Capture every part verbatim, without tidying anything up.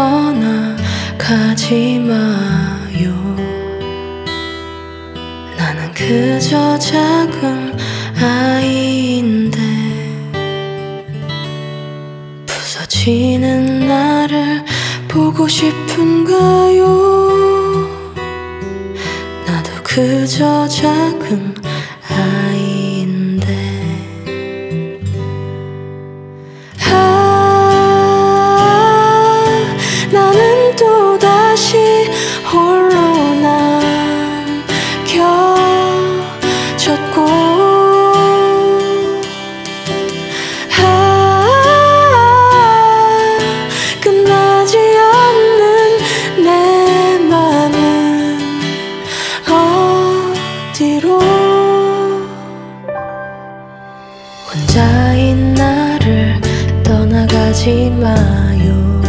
떠나가지 마요. 나는 그저 작은 아이인데 부서지는 나를 보고 싶은가요? 나도 그저 작은 아이인데. 아, 나는 또다시 홀로 남겨졌고, 아, 끝나지 않는 내 맘은 어디로. 혼자인 나를 떠나가지 마요.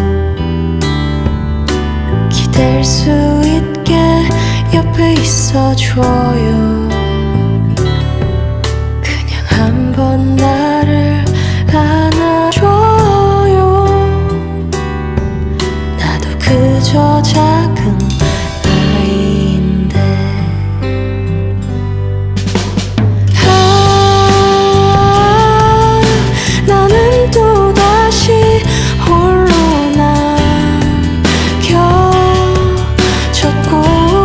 기댈 수 있게 옆에 있어줘요. 그냥 한번 나를 안아줘요. 나도 그저 작은 아이인데. 아, 나는 또다시 홀로 남겨졌고,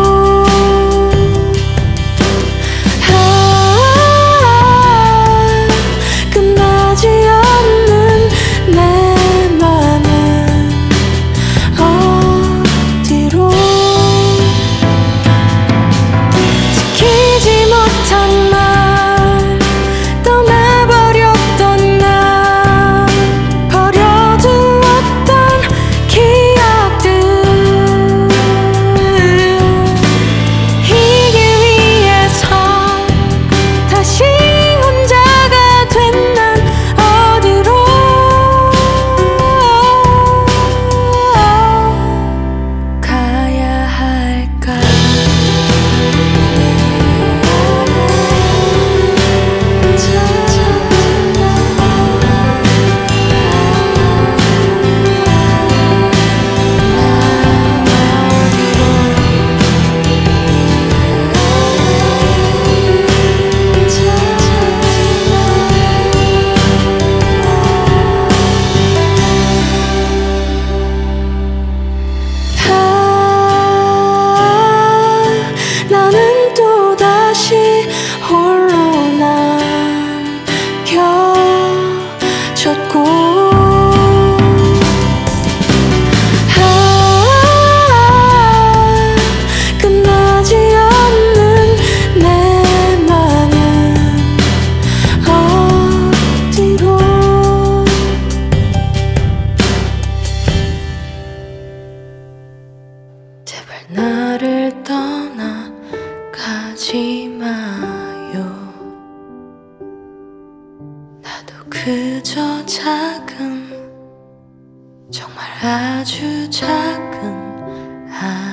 아, 끝나지 않는 내 맘은 어디로. 지키지 못한 맘, 떠나버렸던 나, 버려두었던 기억들, 이기 위해서 다시 혼자가 된 난 어디로 가야 할까? 아, 나는 또다시 홀로 남겨졌고, 아, 끝나지 않는 내 맘은 어디로. 제발 나를 떠나가지 마요. 나도 그저 작은, 정말 아주 작은 아이.